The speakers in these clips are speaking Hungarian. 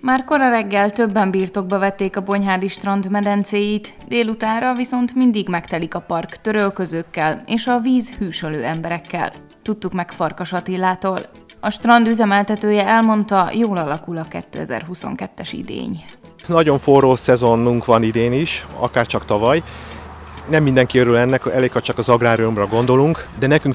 Már kora reggel többen birtokba vették a Bonyhádi strand medencéit, délutánra viszont mindig megtelik a park törölközőkkel és a víz hűsölő emberekkel. Tudtuk meg Farkas Attilától. A strand üzemeltetője elmondta, jól alakul a 2022-es idény. Nagyon forró szezonunk van idén is, akár csak tavaly. Nem mindenki örül ennek, elég, ha csak az agráriumra gondolunk, de nekünk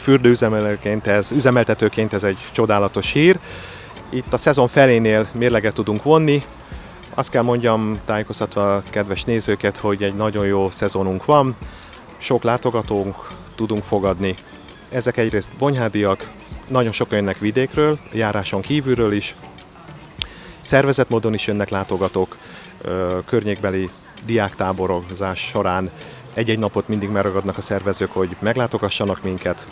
üzemeltetőként ez egy csodálatos hír. Itt a szezon felénél mérleget tudunk vonni. Azt kell mondjam, tájékoztatva a kedves nézőket, hogy egy nagyon jó szezonunk van. Sok látogatónk tudunk fogadni. Ezek egyrészt bonyhádiak, nagyon sokan jönnek vidékről, járáson kívülről is. Szervezett módon is jönnek látogatók, környékbeli diáktáborozás során egy-egy napot mindig megragadnak a szervezők, hogy meglátogassanak minket,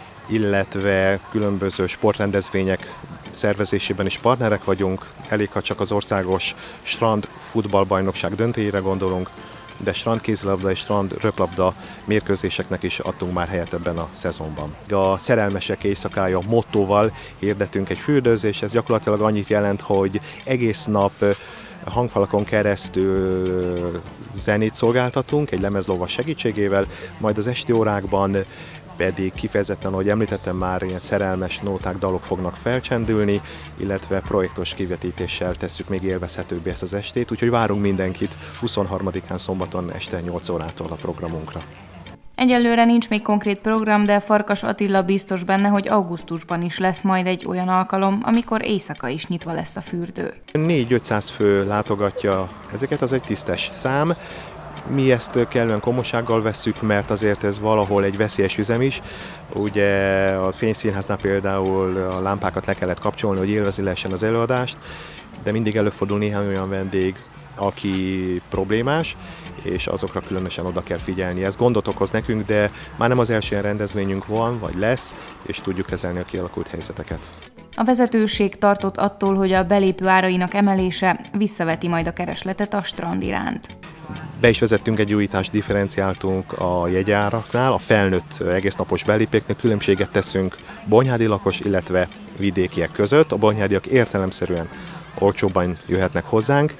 illetve különböző sportrendezvények szervezésében is partnerek vagyunk. Elég, ha csak az országos strand futballbajnokság döntőjére gondolunk, de strandkézilabda és strand röplabda mérkőzéseknek is adtunk már helyet ebben a szezonban. A szerelmesek éjszakája mottóval hirdetünk egy fürdőzést, ez gyakorlatilag annyit jelent, hogy egész nap hangfalakon keresztül zenét szolgáltatunk egy lemezlovas segítségével, majd az esti órákban pedig kifejezetten, ahogy említettem már, ilyen szerelmes nóták, dalok fognak felcsendülni, illetve projektos kivetítéssel tesszük még élvezhetőbbé ezt az estét, úgyhogy várunk mindenkit 23-án szombaton este 8 órától a programunkra. Egyelőre nincs még konkrét program, de Farkas Attila biztos benne, hogy augusztusban is lesz majd egy olyan alkalom, amikor éjszaka is nyitva lesz a fürdő. 400-500 fő látogatja ezeket, az egy tisztes szám. Mi ezt kellően komolysággal vesszük, mert azért ez valahol egy veszélyes üzem is. Ugye a Fényszínháznál például a lámpákat le kellett kapcsolni, hogy élvezni lehessen az előadást, de mindig előfordul néhány olyan vendég, aki problémás, és azokra különösen oda kell figyelni. Ez gondot okoz nekünk, de már nem az első ilyen rendezvényünk van, vagy lesz, és tudjuk kezelni a kialakult helyzeteket. A vezetőség tartott attól, hogy a belépő árainak emelése visszaveti majd a keresletet a strand iránt. Be is vezettünk egy újítást, differenciáltunk a jegyáraknál, a felnőtt egésznapos belépőknek különbséget teszünk bonyhádi lakos, illetve vidékiek között. A bonyhádiak értelemszerűen olcsóbban jöhetnek hozzánk.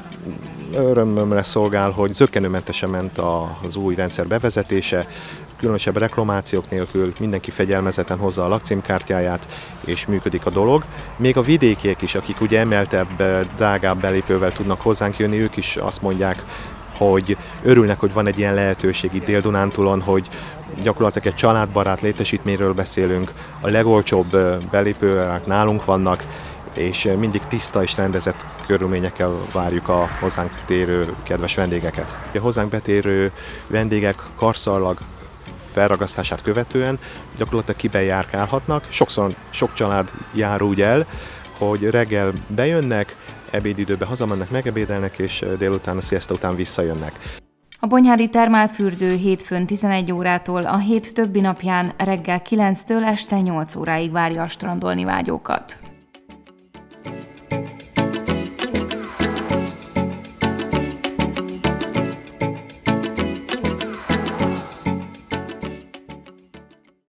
Örömömre szolgál, hogy zökkenőmentesen ment az új rendszer bevezetése, különösebb reklamációk nélkül mindenki fegyelmezetten hozza a lakcímkártyáját, és működik a dolog. Még a vidékiek is, akik ugye emeltebb, drágább belépővel tudnak hozzánk jönni, ők is azt mondják, hogy örülnek, hogy van egy ilyen lehetőség itt Dél-Dunántúlon, hogy gyakorlatilag egy családbarát létesítményről beszélünk, a legolcsóbb belépőek nálunk vannak, és mindig tiszta és rendezett körülményekkel várjuk a hozzánk térő kedves vendégeket. A hozzánk betérő vendégek karszallag felragasztását követően gyakorlatilag kibejárkálhatnak. Sokszor sok család jár úgy el, hogy reggel bejönnek, ebédidőben hazamennek, megebédelnek, és délután a sziaszta után visszajönnek. A bonyhádi termálfürdő hétfőn 11 órától, a hét többi napján reggel 9-től este 8 óráig várja a strandolni vágyókat.